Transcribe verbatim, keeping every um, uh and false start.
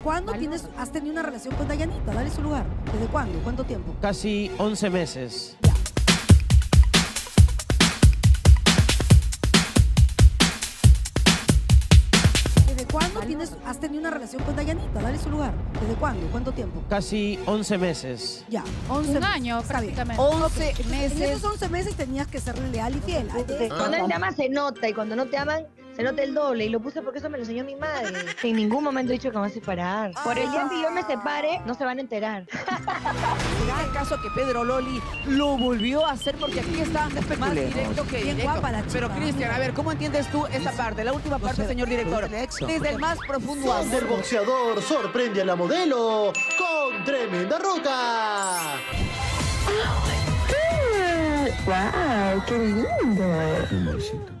cuándo tienes, has tenido una relación con Dayanita? Dale su lugar. ¿Desde cuándo? ¿Cuánto tiempo? Casi once meses. Ya. ¿Desde cuándo tienes, has tenido una relación con Dayanita? Dale su lugar. ¿Desde cuándo? ¿Cuánto tiempo? Casi once meses. Ya, once Un meses. año Está bien. prácticamente. once En meses. esos once meses tenías que serle leal y fiel. Sí, cuando él te ama se nota y cuando no te aman se nota el doble. Y lo puse porque eso me lo enseñó mi madre. En ningún momento he dicho que me voy a separar. Por el día que yo me separe, no se van a enterar. ¿Será acaso que Pedro Loli lo volvió a hacer? Porque aquí está más directo que Bien directo. guapa la chica. Pero Cristian, a ver, ¿cómo entiendes tú esta parte? La última parte, señor director. Desde el más profundo amor. El boxeador sorprende a la modelo con tremenda ruca. ¡Wow! ¡Qué lindo! Un besito.